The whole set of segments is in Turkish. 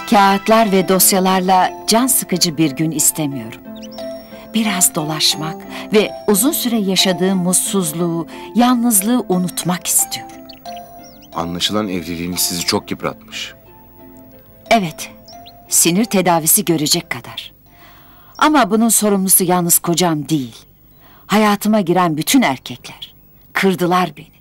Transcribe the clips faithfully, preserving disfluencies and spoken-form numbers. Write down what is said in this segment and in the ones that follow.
Kağıtlar ve dosyalarla can sıkıcı bir gün istemiyorum. Biraz dolaşmak ve uzun süre yaşadığım mutsuzluğu, yalnızlığı unutmak istiyorum. Anlaşılan evliliğiniz sizi çok yıpratmış. Evet, sinir tedavisi görecek kadar. Ama bunun sorumlusu yalnız kocam değil. Hayatıma giren bütün erkekler. Kırdılar beni.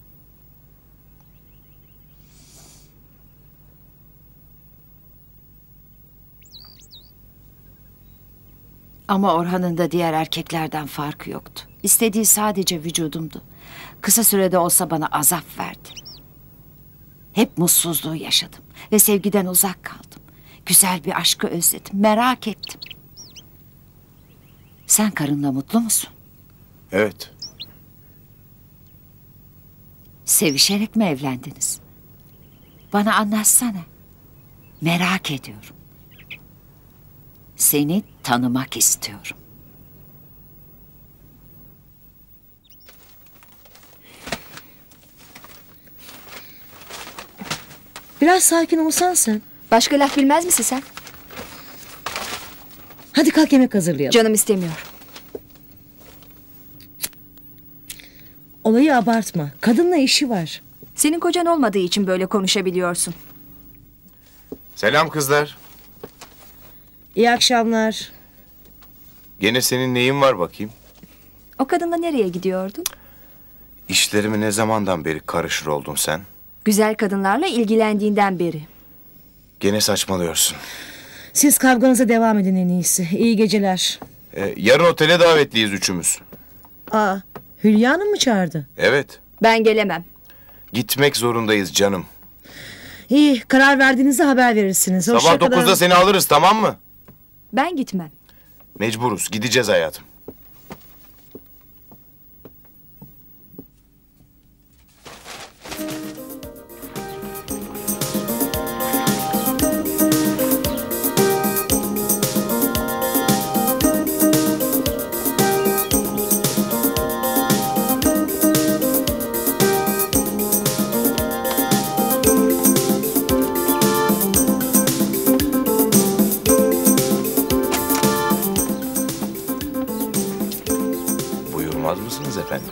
Ama Orhan'ın da diğer erkeklerden farkı yoktu. İstediği sadece vücudumdu. Kısa sürede olsa bana azap verdi. Hep mutsuzluğu yaşadım ve sevgiden uzak kaldım. Güzel bir aşkı özledim, merak ettim. Sen karınla mutlu musun? Evet. Sevişerek mi evlendiniz? Bana anlatsana. Merak ediyorum. Seni tanımak istiyorum. Biraz sakin olsan sen. Başka laf bilmez misin sen? Hadi kalk yemek hazırlayalım. Canım istemiyor. Olayı abartma. Kadınla işi var. Senin kocan olmadığı için böyle konuşabiliyorsun. Selam kızlar. İyi akşamlar. Gene senin neyin var bakayım? O kadınla nereye gidiyordun? İşlerime ne zamandan beri karışır oldun sen? Güzel kadınlarla ilgilendiğinden beri. Gene saçmalıyorsun. Siz kavganıza devam edin en iyisi. İyi geceler. Ee, yarın otele davetliyiz üçümüz. Aa, Hülya Hanım mı çağırdı? Evet. Ben gelemem. Gitmek zorundayız canım. İyi, karar verdiğinizde haber verirsiniz. Hoşça Sabah kalın. dokuzda seni alırız, tamam mı? Ben gitmem. Mecburuz. Gideceğiz hayatım. Buyurmaz mısınız efendim?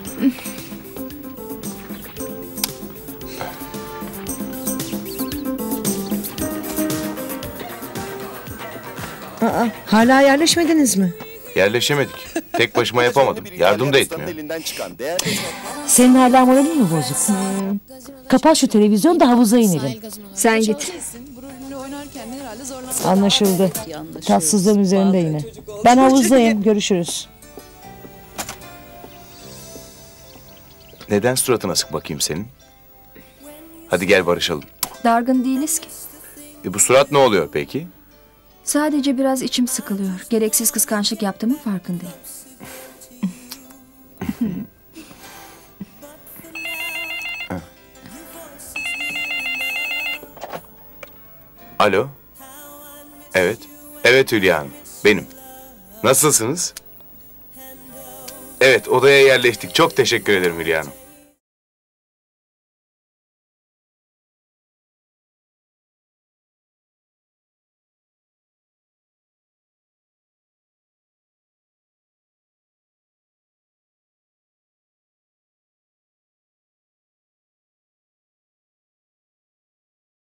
Aa, hala yerleşmediniz mi? Yerleşemedik. Tek başıma yapamadım. Yardım da etmiyor. Senin hala moralin mi bozuk? Hmm. Kapat şu televizyonu da havuza inelim. Sen git. Anlaşıldı. Tatsızlığın üzerinde yine. Ben havuzdayım. Görüşürüz. Neden suratına sık bakayım senin? Hadi gel barışalım. Dargın değiliz ki. E bu surat ne oluyor peki? Sadece biraz içim sıkılıyor. Gereksiz kıskançlık yaptığımın farkındayım. Alo. Evet. Evet Hülya Hanım. Benim. Nasılsınız? Evet, odaya yerleştik. Çok teşekkür ederim Hülya Hanım.